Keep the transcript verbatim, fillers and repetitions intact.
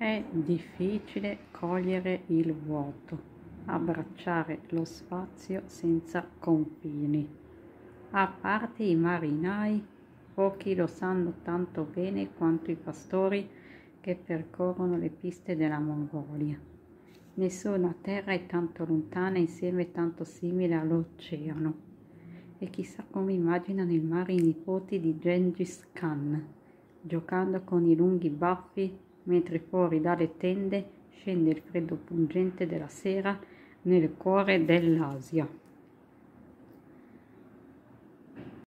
È difficile cogliere il vuoto, abbracciare lo spazio senza confini. A parte i marinai, pochi lo sanno tanto bene quanto i pastori che percorrono le piste della Mongolia. Nessuna terra è tanto lontana e insieme tanto simile all'oceano. E chissà come immaginano il mare i nipoti di Gengis Khan, giocando con i lunghi baffi mentre fuori dalle tende scende il freddo pungente della sera nel cuore dell'Asia.